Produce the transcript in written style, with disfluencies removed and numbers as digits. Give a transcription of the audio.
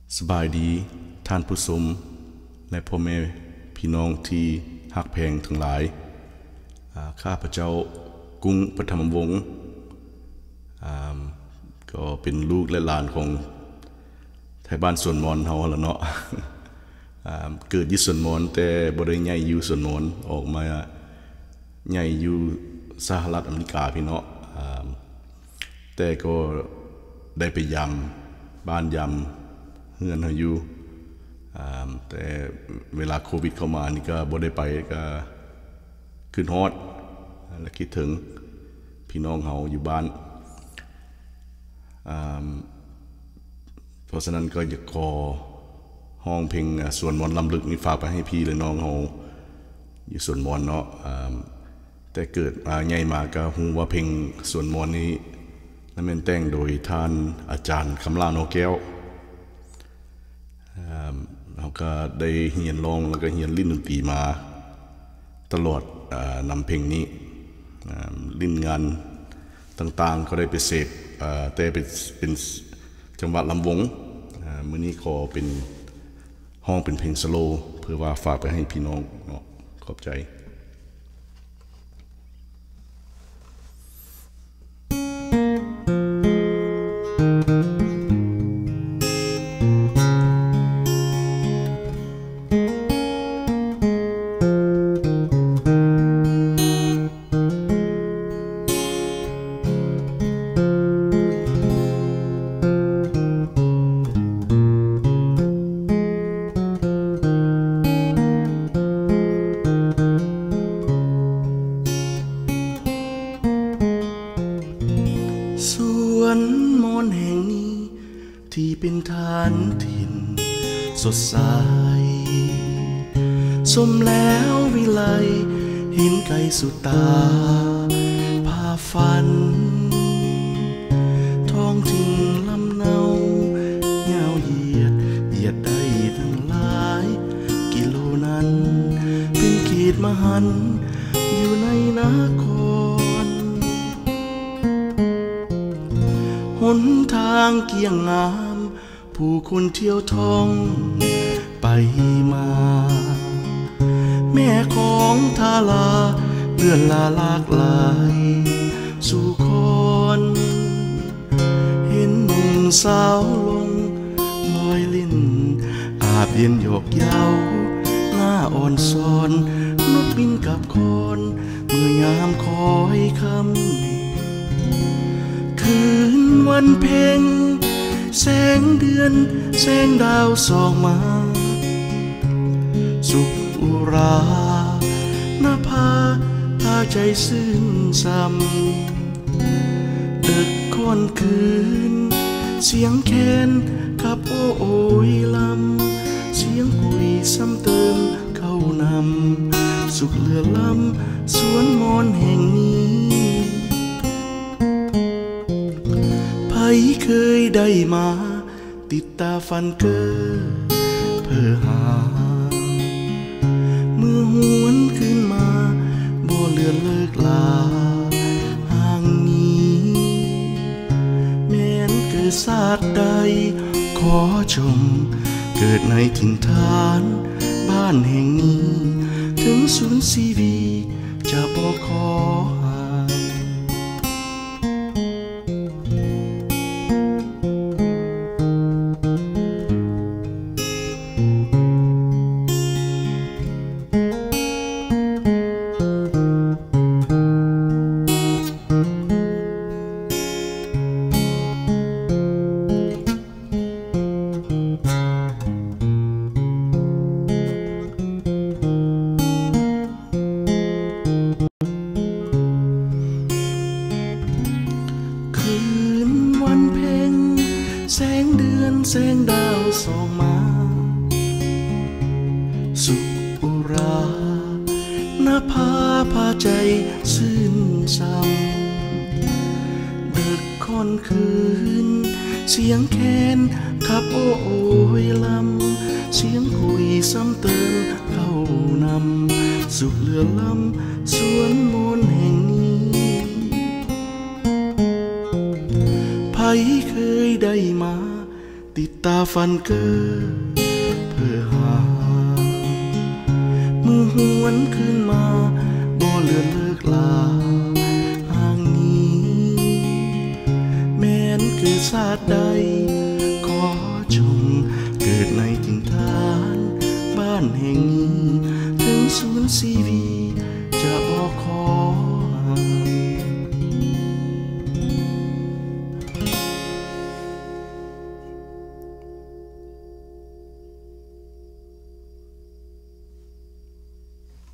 สบายดีท่านผู้ชมและพ่อแม่พี่น้องที่ฮักแพงทั้งหลายข้าพเจ้ากุ้งปฐมวงศ์ก็เป็นลูกและหลานของไทยบ้านสวนมอนเฮาแล้วเนาะเกิดที่สวนมอนแต่บ่ได้ใหญ่อยู่สวนมอนออกมาใหญ่อยู่สหรัฐอเมริกาพี่เนาะแต่ก็ได้ไปยำบ้านยำเฮือนเฮาอยู่แต่เวลาโควิดเข้ามานี่ก็บ่ได้ไปก็ขึ้นฮอดและคิดถึงพี่น้องเฮาอยู่บ้านเพราะฉะนั้นก็อยากขอห้องเพลงส่วนมอนลำลึกนี่ฝากไปให้พี่และน้องเฮาอยู่ส่วนมอนเนาะแต่เกิดมาใหญ่มาก็ฮู้ว่าเพลงส่วนมอนนี้นั้นเป็นแต่งโดยท่านอาจารย์คำลาโนแก้วเราก็ได้เรียนร้องแล้วก็เรียนลิ้นดนตรีมาตลอดนำเพลงนี้ลิ้นงานต่างๆก็ได้ไปเสพแต่เป็นจังหวัดลำวงมื้อนี้ขอเป็นห้องเป็นเพลงสโลว์เพื่อว่าฝากไปให้พี่น้องเนาะขอบใจที่เป็นฐานถิ่นสดใสสมแล้ววิไลเห็นไกลสุดตาพาฝันท้องถิ่นลำเนาเงาเหยียดได้ทั้งหลายกิโลนั้นเป็นเขตมหันต์อยู่ในนครหนทางเกี่ยงงามผู้คนเที่ยวท่องไปมาแม่ของทาลาเลื่อนลาลากลายสู่คนเห็นหนุ่มสาวลงลอยลิ้นอาบเย็นหยอกเย้าหน้าอ่อนซอนนกบินกับคนเมื่อยามคอยคำคืนวันเพ็ญแสงเดือนแสงดาวส่องมาสุขอุราหน้าผาพาใจซื่นซ้ำดึกค่อนคืนเสียงแคนขับโอยลำเสียงคุยซ้ำเติมเข้านำสุขเหลือล้ำสวนมอนแห่งนี้ไผเคยได้มาติดตาฟันเกอเพื่อหาเมื่อหวนขึ้นมาบ่เลือนเลิกลาห่างนี้แม้นเกิดศาสตร์ใดขอจงเกิดในถิ่นฐานบ้านแห่งนี้ถึงศูนย์ชีวีจะบ่ขอแสงเดือนแสงดาวส่องมาสุขอุราหน้าผาพาใจซื่นซ้ำเบิกค่อนคืนเสียงแคนขับโอยลำเสียงคุยซ้ำเติมเข้านำสุขเหลือล้ำสวนมนแห่งนี้ไผเคยได้มา ตติดตาฟันเกอเพื่อหามือหวนขึ้นมาบ่เลือนเลิกลาห่างนี้แม้นคือชาติใด